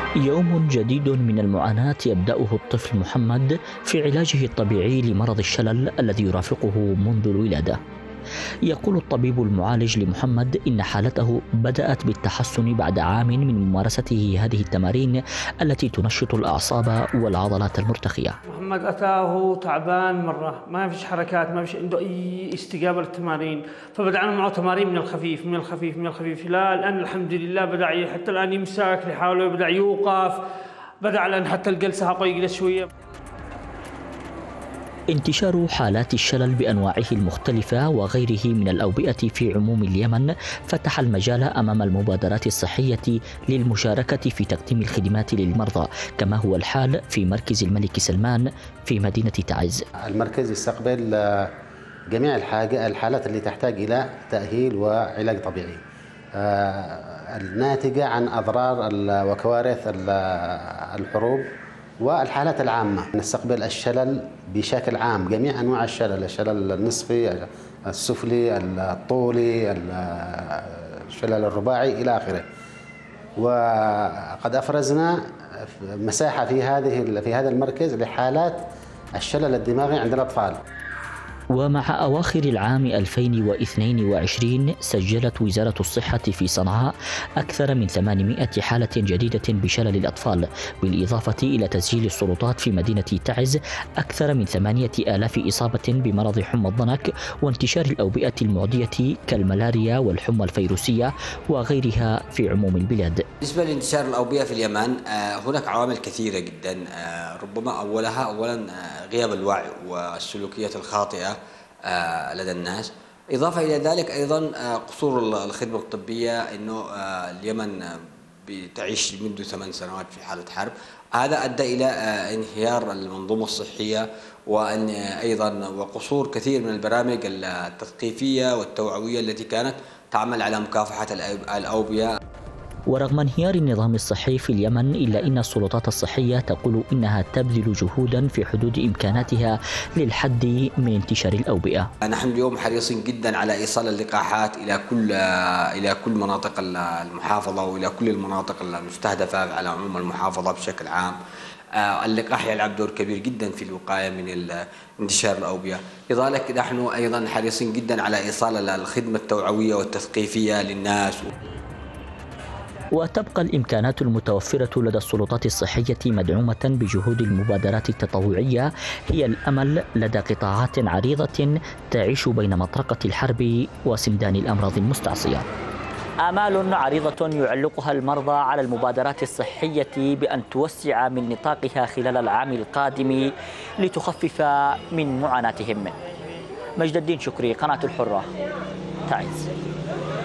يوم جديد من المعاناة يبدأه الطفل محمد في علاجه الطبيعي لمرض الشلل الذي يرافقه منذ الولادة. يقول الطبيب المعالج لمحمد إن حالته بدأت بالتحسن بعد عام من ممارسته هذه التمارين التي تنشط الأعصاب والعضلات المرتخية. محمد أتاه تعبان مرة، ما فيش حركات، ما فيش عنده أي استجابة للتمارين، فبدأنا معه تمارين من الخفيف من الخفيف من الخفيف. لا الآن الحمد لله بدأ حتى الآن يمسك يحاول، بدأ يوقف، بدأ الآن حتى الجلسة حقه يجلس شوية. انتشار حالات الشلل بأنواعه المختلفة وغيره من الأوبئة في عموم اليمن فتح المجال أمام المبادرات الصحية للمشاركة في تقديم الخدمات للمرضى، كما هو الحال في مركز الملك سلمان في مدينة تعز. المركز يستقبل جميع الحالات اللي تحتاج إلى تأهيل وعلاج طبيعي الناتجة عن أضرار وكوارث الحروب والحالات العامة. نستقبل الشلل بشكل عام، جميع أنواع الشلل النصفي، السفلي، الطولي، الشلل الرباعي إلى آخره. وقد أفرزنا مساحة في هذا المركز لحالات الشلل الدماغي عند الأطفال. ومع أواخر العام 2022 سجلت وزارة الصحة في صنعاء أكثر من 800 حالة جديدة بشلل الأطفال، بالإضافة إلى تسجيل السلطات في مدينة تعز أكثر من 8000 إصابة بمرض حمى الضنك وانتشار الأوبئة المعدية كالملاريا والحمى الفيروسية وغيرها في عموم البلاد. بالنسبة لانتشار الأوبئة في اليمن هناك عوامل كثيرة جدا، ربما أولا غياب الوعي والسلوكيات الخاطئة لدى الناس، إضافة إلى ذلك أيضا قصور الخدمة الطبية، أنه اليمن بتعيش منذ 8 سنوات في حالة حرب. هذا أدى إلى انهيار المنظومة الصحية، وأن أيضا وقصور كثير من البرامج التثقيفية والتوعوية التي كانت تعمل على مكافحة الأوبئة. ورغم انهيار النظام الصحي في اليمن إلا أن السلطات الصحية تقول إنها تبذل جهودا في حدود إمكاناتها للحد من انتشار الأوبئة. نحن اليوم حريصين جدا على إيصال اللقاحات إلى كل مناطق المحافظة وإلى كل المناطق المستهدفة على عموم المحافظة بشكل عام. اللقاح يلعب دور كبير جدا في الوقاية من انتشار الأوبئة. لذلك نحن أيضا حريصين جدا على إيصال الخدمة التوعوية والتثقيفية للناس. وتبقى الإمكانات المتوفرة لدى السلطات الصحية مدعومة بجهود المبادرات التطوعية هي الأمل لدى قطاعات عريضة تعيش بين مطرقة الحرب وسندان الأمراض المستعصية. آمال عريضة يعلقها المرضى على المبادرات الصحية بأن توسع من نطاقها خلال العام القادم لتخفف من معاناتهم. مجد الدين شكري، قناة الحرة، تعز.